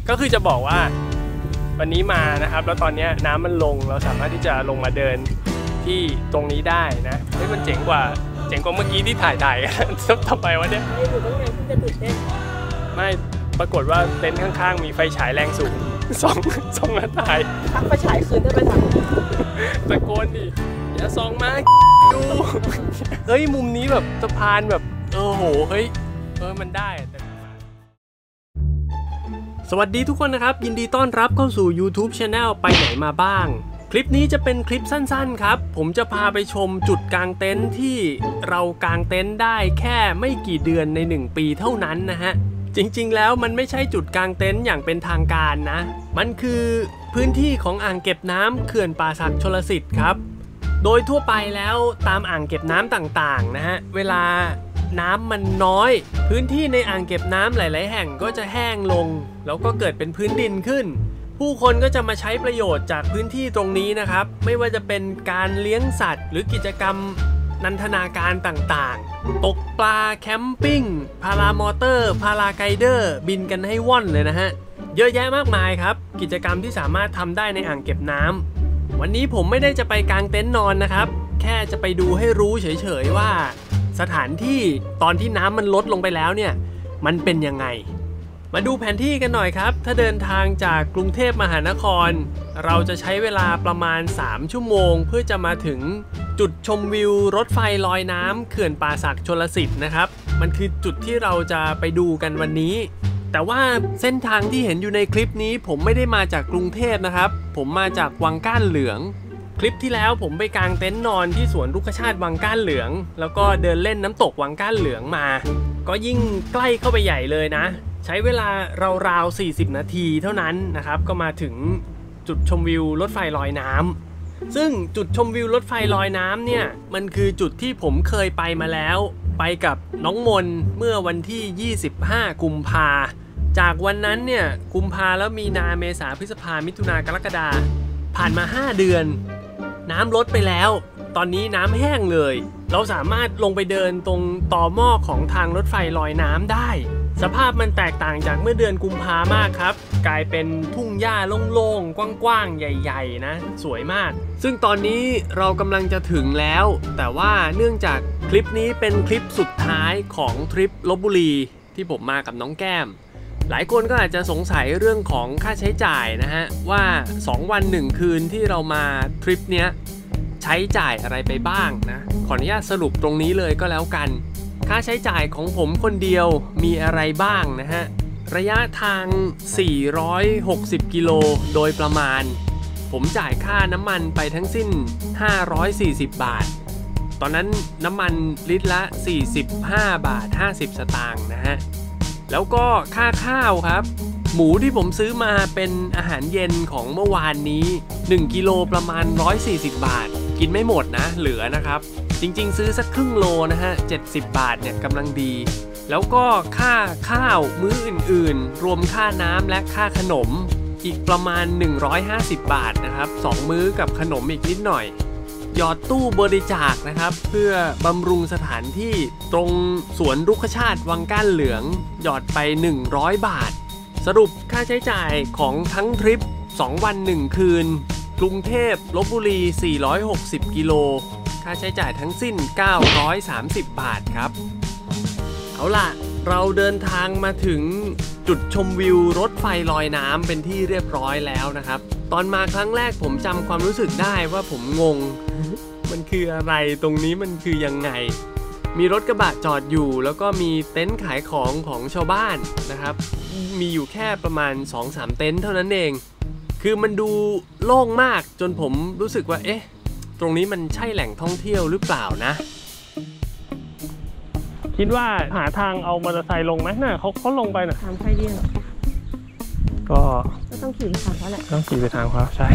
ก็คือจะบอกว่าวันนี้มานะครับแล้วตอนนี้น้ำมันลงเราสามารถที่จะลงมาเดินที่ตรงนี้ได้นะเฮ้ยมันเจ๋งกว่าเมื่อกี้ที่ถ่ายทำไมวะเนี่ยอยู่ตั้งนานที่จะตื่นเต้นไม่ปรากฏว่าเต็นท์ข้างๆมีไฟฉายแรงสูงส่องแล้วถ่ายทักไฟฉายคืนได้ไปทางตะโกนดิอย่าส่องมาดูเฮ้ยมุมนี้แบบสะพานแบบโหเฮ้ยมันได้สวัสดีทุกคนนะครับยินดีต้อนรับเข้าสู่ YouTube Channel ไปไหนมาบ้างคลิปนี้จะเป็นคลิปสั้นๆครับผมจะพาไปชมจุดกางเต็นท์ที่เรากางเต็นท์ได้แค่ไม่กี่เดือนใน1ปีเท่านั้นนะฮะจริงๆแล้วมันไม่ใช่จุดกางเต็นท์อย่างเป็นทางการนะมันคือพื้นที่ของอ่างเก็บน้ำเขื่อนป่าสักชลสิทธิ์ครับโดยทั่วไปแล้วตามอ่างเก็บน้ำต่างๆนะฮะเวลาน้ำมันน้อยพื้นที่ในอ่างเก็บน้ำหลายๆแห่งก็จะแห้งลงแล้วก็เกิดเป็นพื้นดินขึ้นผู้คนก็จะมาใช้ประโยชน์จากพื้นที่ตรงนี้นะครับไม่ว่าจะเป็นการเลี้ยงสัตว์หรือกิจกรรมนันทนาการต่างๆตกปลาแคมปิ้งพารามอเตอร์พาราไกเดอร์บินกันให้ว่อนเลยนะฮะเยอะแยะมากมายครับกิจกรรมที่สามารถทำได้ในอ่างเก็บน้ำวันนี้ผมไม่ได้จะไปกางเต็นท์นอนนะครับแค่จะไปดูให้รู้เฉยๆว่าสถานที่ตอนที่น้ำมันลดลงไปแล้วเนี่ยมันเป็นยังไงมาดูแผนที่กันหน่อยครับถ้าเดินทางจากกรุงเทพมหานครเราจะใช้เวลาประมาณ3ชั่วโมงเพื่อจะมาถึงจุดชมวิวรถไฟลอยน้ำเขื่อนป่าสักชลสิทธิ์นะครับมันคือจุดที่เราจะไปดูกันวันนี้แต่ว่าเส้นทางที่เห็นอยู่ในคลิปนี้ผมไม่ได้มาจากกรุงเทพนะครับผมมาจากวังก้านเหลืองคลิปที่แล้วผมไปกางเต็นท์นอนที่สวนรุกขชาติวังก้านเหลืองแล้วก็เดินเล่นน้ำตกวังก้านเหลืองมาก็ยิ่งใกล้เข้าไปใหญ่เลยนะใช้เวลาราวๆ40นาทีเท่านั้นนะครับก็มาถึงจุดชมวิวรถไฟลอยน้ำซึ่งจุดชมวิวรถไฟลอยน้ำเนี่ยมันคือจุดที่ผมเคยไปมาแล้วไปกับน้องมนเมื่อวันที่25กุมภาจากวันนั้นเนี่ยกุมภาแล้วมีนาเมษาพฤษภามิถุนากรกฎาผ่านมา5เดือนน้ำลดไปแล้วตอนนี้น้ำแห้งเลยเราสามารถลงไปเดินตรงต่อหม้อของทางรถไฟลอยน้ำได้สภาพมันแตกต่างจากเมื่อเดือนกุมภามากครับกลายเป็นทุ่งหญ้าโล่งๆกว้างๆใหญ่ๆนะสวยมากซึ่งตอนนี้เรากำลังจะถึงแล้วแต่ว่าเนื่องจากคลิปนี้เป็นคลิปสุดท้ายของทริปลพบุรีที่ผมมากับน้องแก้มหลายคนก็อาจจะสงสัยเรื่องของค่าใช้จ่ายนะฮะว่า2วัน1คืนที่เรามาทริปเนี้ยใช้จ่ายอะไรไปบ้างนะขออนุญาตสรุปตรงนี้เลยก็แล้วกันค่าใช้จ่ายของผมคนเดียวมีอะไรบ้างนะฮะระยะทาง460กิโลโดยประมาณผมจ่ายค่าน้ำมันไปทั้งสิ้น540บาทตอนนั้นน้ำมันลิตรละ45บาท50สตางค์นะฮะแล้วก็ค่าข้าวครับหมูที่ผมซื้อมาเป็นอาหารเย็นของเมื่อวานนี้1กิโลประมาณ140บาทกินไม่หมดนะเหลือนะครับจริงๆซื้อสักครึ่งโลนะฮะ70บาทเนี่ยกำลังดีแล้วก็ค่าข้าวมื้ออื่นๆรวมค่าน้ำและค่าขนมอีกประมาณ150บาทนะครับ2มื้อกับขนมอีกนิดหน่อยหยอดตู้บริจาคนะครับเพื่อบำรุงสถานที่ตรงสวนรุกขชาติวังก้านเหลืองหยอดไป100บาทสรุปค่าใช้จ่ายของทั้งทริป2วัน1คืนกรุงเทพลพบุรี460กิโลค่าใช้จ่ายทั้งสิ้น930บาทครับเอาล่ะเราเดินทางมาถึงจุดชมวิวรถไฟลอยน้ำเป็นที่เรียบร้อยแล้วนะครับตอนมาครั้งแรกผมจำความรู้สึกได้ว่าผมงง มันคืออะไรตรงนี้มันคือยังไงมีรถกระบะจอดอยู่แล้วก็มีเต็นท์ขายของชาวบ้านนะครับมีอยู่แค่ประมาณ 2-3 เต็นท์เท่านั้นเองคือมันดูโล่งมากจนผมรู้สึกว่าเอ๊ะตรงนี้มันใช่แหล่งท่องเที่ยวหรือเปล่านะคิดว่าหาทางเอามอเตอร์ไซค์ลงไหมน่ะเขาลงไปน่ะทางใครดีก็ต้องขี่ไปทางเขาแหละต้องขี่ไปทางเขาใช่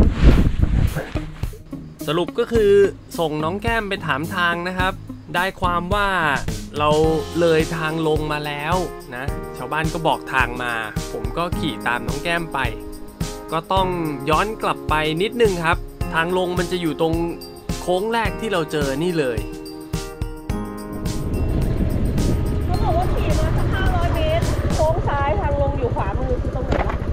สรุปก็คือส่งน้องแก้มไปถามทางนะครับได้ความว่าเราเลยทางลงมาแล้วนะชาวบ้านก็บอกทางมาผมก็ขี่ตามน้องแก้มไปก็ต้องย้อนกลับไปนิดนึงครับทางลงมันจะอยู่ตรงโค้งแรกที่เราเจอนี่เลยเขาบอกว่าขี่มาสัก500 เมตรโค้งซ้ายทางลงอยู่ขวามือคือตรงไหนวะ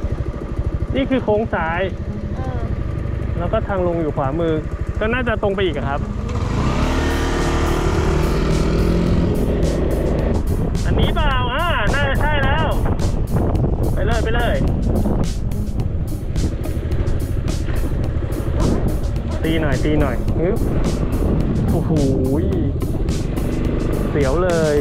นี่คือโค้งซ้ายแล้วก็ทางลงอยู่ขวามือก็น่าจะตรงไปอีกครับอันนี้เปล่าน่าจะใช่แล้วไปเลยตีหน่อยโอ้โหเสียวเลย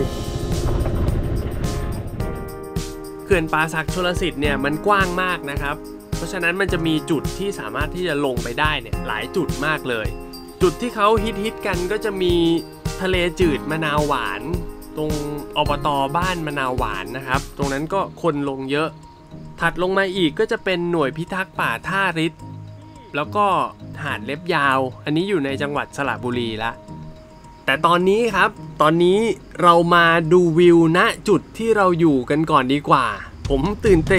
เขื่อนป่าสักชลสิทธิ์เนี่ยมันกว้างมากนะครับเพราะฉะนั้นมันจะมีจุดที่สามารถที่จะลงไปได้เนี่ยหลายจุดมากเลยจุดที่เขาฮิตกันก็จะมีทะเลจืดมะนาวหวานตรงอบต.บ้านมะนาวหวานนะครับตรงนั้นก็คนลงเยอะถัดลงมาอีกก็จะเป็นหน่วยพิทักษ์ป่าท่าริศแล้วก็หาดเล็บยาวอันนี้อยู่ในจังหวัดสระบุรีละแต่ตอนนี้เรามาดูวิวณจุดที่เราอยู่กันก่อนดีกว่าผมตื่นตา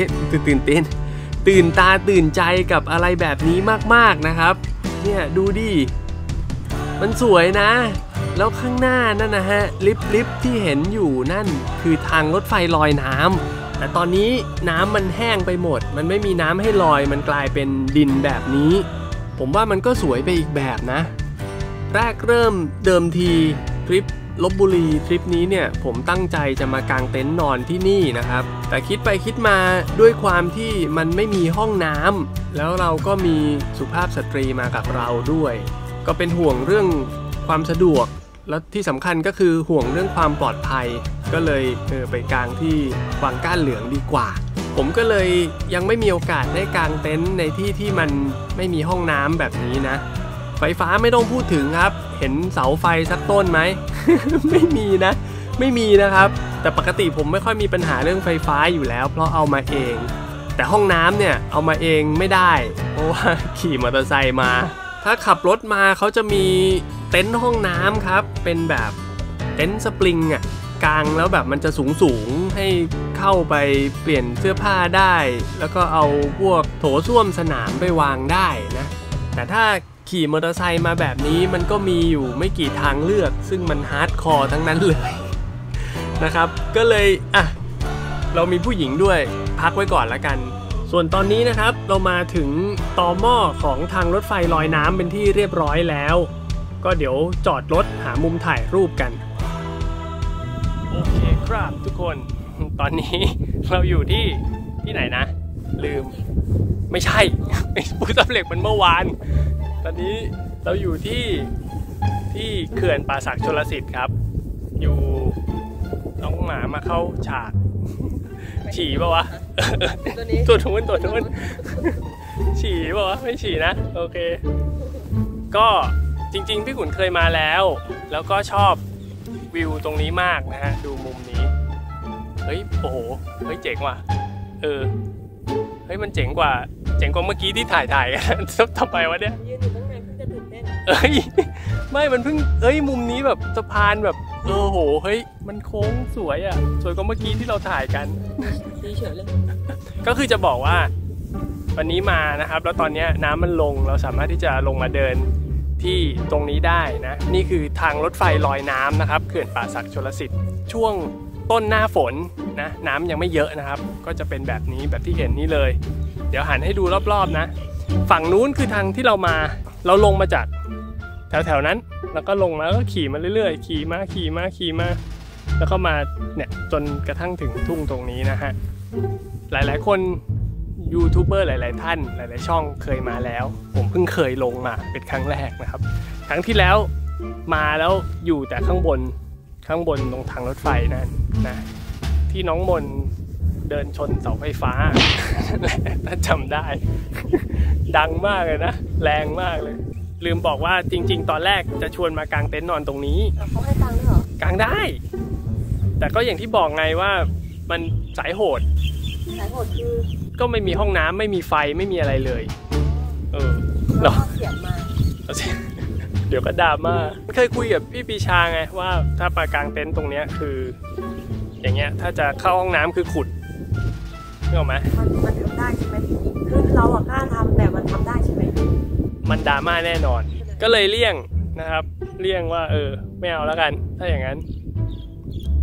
ตื่นใจกับอะไรแบบนี้มากๆนะครับเนี่ยดูดิมันสวยนะแล้วข้างหน้านั่นนะฮะลิฟที่เห็นอยู่นั่นคือทางรถไฟลอยน้ำแต่ตอนนี้น้ำมันแห้งไปหมดมันไม่มีน้ำให้ลอยมันกลายเป็นดินแบบนี้ผมว่ามันก็สวยไปอีกแบบนะแรกเริ่มเดิมทีทริปลพบุรีทริปนี้เนี่ยผมตั้งใจจะมากางเต็นท์นอนที่นี่นะครับแต่คิดไปคิดมาด้วยความที่มันไม่มีห้องน้ำแล้วเราก็มีสุภาพสตรีมากับเราด้วยก็เป็นห่วงเรื่องความสะดวกและที่สำคัญก็คือห่วงเรื่องความปลอดภัยก็เลยไปกางที่วังก้านเหลืองดีกว่าผมก็เลยยังไม่มีโอกาสได้กางเต็นท์ในที่ที่มันไม่มีห้องน้ำแบบนี้นะไฟฟ้าไม่ต้องพูดถึงครับเห็นเสาไฟสักต้นไหม ไม่มีนะครับแต่ปกติผมไม่ค่อยมีปัญหาเรื่องไฟฟ้าอยู่แล้วเพราะเอามาเองแต่ห้องน้ำเนี่ยเอามาเองไม่ได้เพราะว่าขี่มอเตอร์ไซค์มาถ้าขับรถมาเขาจะมีเต็นท์ห้องน้ำครับเป็นแบบเต็นท์สปริงกางแล้วแบบมันจะสูงให้เข้าไปเปลี่ยนเสื้อผ้าได้แล้วก็เอาพวกโถส้วมสนามไปวางได้นะแต่ถ้าขี่มอเตอร์ไซค์มาแบบนี้มันก็มีอยู่ไม่กี่ทางเลือกซึ่งมันฮาร์ดคอร์ทั้งนั้นเลยนะครับก็เลยเรามีผู้หญิงด้วยพักไว้ก่อนละกันส่วนตอนนี้นะครับเรามาถึงตอหม้อของทางรถไฟลอยน้ำเป็นที่เรียบร้อยแล้วก็เดี๋ยวจอดรถหามุมถ่ายรูปกันโอเคครับทุกคนตอนนี้เราอยู่ที่ไหนนะลืมไม่ใช่ภูทับเหล็กมันเมื่อวานตอนนี้เราอยู่ที่เขื่อนป่าสักชลสิทธิ์ครับอยู่น้องหมามาเข้าฉากฉี่ป่ะวะตัวนู้นฉี่ป่ะวะไม่ฉี่นะโอเคก็จริงๆพี่ขุนเคยมาแล้วก็ชอบวิวตรงนี้มากนะฮะดูมุมนี้เฮ้ยโอ้โหเฮ้ยเจ๋งว่ะเฮ้ยมันเจ๋งกว่าเมื่อกี้ที่ถ่ายกันทำไมวะเนี่ยยืนอยู่ตั้งนานเพิ่งจะตื่นเต้นไม่มันเพิ่งมุมนี้แบบสะพานแบบโอ้โหเฮ้ยมันโค้งสวยสวยกว่าเมื่อกี้ที่เราถ่ายกันดีเฉยเลยก็คือจะบอกว่าวันนี้มานะครับแล้วตอนนี้น้ำมันลงเราสามารถที่จะลงมาเดินที่ตรงนี้ได้นะนี่คือทางรถไฟลอยน้ำนะครับเขื่อนป่าสักชลสิทธิ์ช่วงต้นหน้าฝนนะน้ำยังไม่เยอะนะครับก็จะเป็นแบบนี้แบบที่เห็นนี่เลยเดี๋ยวหันให้ดูรอบๆนะฝั่งนู้นคือทางที่เราลงมาจากแถวๆนั้นแล้วก็ลงมาแล้วก็ขี่มาเรื่อยๆขี่มาแล้วก็มาเนี่ยจนกระทั่งถึงทุ่งตรงนี้นะฮะหลายๆคนยูทูบเบอร์หลายๆท่านหลายๆช่องเคยมาแล้วผมเพิ่งเคยลงมาเป็นครั้งแรกนะครับครั้งที่แล้วมาแล้วอยู่แต่ข้างบนตรงทางรถไฟนั่นนะที่น้องมนเดินชนเสาไฟฟ้าถ้าจำได้ ดังมากเลยนะแรงมากเลยลืมบอกว่าจริงๆตอนแรกจะชวนมากางเต็นท์นอนตรงนี้เขาให้ตังค์ด้วยเหรอกางได้แต่ก็อย่างที่บอกไงว่ามันสายโหดคือก็ไม่มีห้องน้ำไม่มีไฟไม่มีอะไรเลยเราเสียมาเดี๋ยวก็ดราม่าเคยคุยกับพี่ปีชาไงว่าถ้ามากางเต็นท์ตรงนี้คืออย่างเงี้ยถ้าจะเข้าห้องน้ำคือขุดนึกออกไหมมันทำได้ใช่ไหมคือเรากล้าทำแต่มันทำได้ใช่ไหมมันดราม่าแน่นอนก็เลยเลี่ยงนะครับเลี่ยงว่าไม่เอาแล้วกันถ้าอย่างนั้น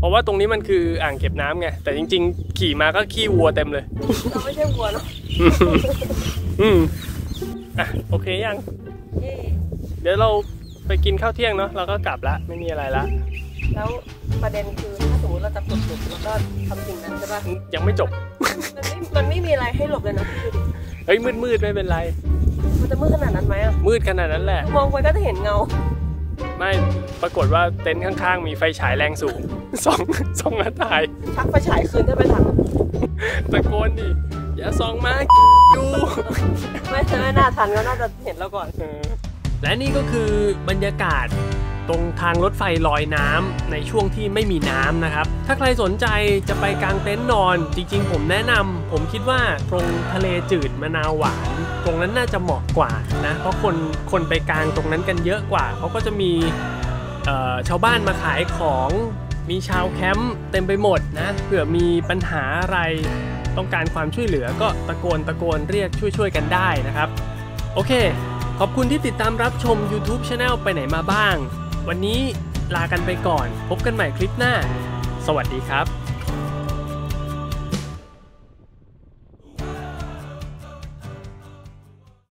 เพราะว่าตรงนี้มันคืออ่างเก็บน้ำไงแต่จริงๆขี่มาก็ขี้วัวเต็มเลยเราไม่ใช่วัวเนาะอ่ะโอเคยังเดี๋ยวเราไปกินข้าวเที่ยงเนาะเราก็กลับละไม่มีอะไรละแล้วประเด็นคือถ้าสมมติเราจะกดหลบแล้วก็ทำสิ่งนั้นใช่ป่ะยังไม่จบมันไม่มีอะไรให้หลบเลยนะคือดิเฮ้ยมืดไม่เป็นไรมันจะมืดขนาดนั้นไหมอ่ะมืดขนาดนั้นแหละมองไปก็จะเห็นเงาไม่ปรากฏว่าเต็นท์ข้างๆมีไฟฉายแรงสูง ส่องแล้วตายชักไฟฉายคืนถ้าไปทันตะโกนดิอย่าส่องมาดูไม่น่าทันก็น่าจะเห็นเราก่อนและนี่ก็คือบรรยากาศตรงทางรถไฟลอยน้ำในช่วงที่ไม่มีน้ำนะครับถ้าใครสนใจจะไปกางเต็นท์นอนจริงๆผมแนะนำผมคิดว่าตรงทะเลจืดมะนาวหวานตรงนั้นน่าจะเหมาะกว่านะเพราะคนไปกางตรงนั้นกันเยอะกว่าเขาก็จะมีชาวบ้านมาขายของมีชาวแคมป์เต็มไปหมดนะเผื่อมีปัญหาอะไรต้องการความช่วยเหลือก็ตะโกนเรียกช่วยกันได้นะครับโอเคขอบคุณที่ติดตามรับชม YouTube Channel ไปไหนมาบ้างวันนี้ลากันไปก่อนพบกันใหม่คลิปหน้าสวัสดีครับ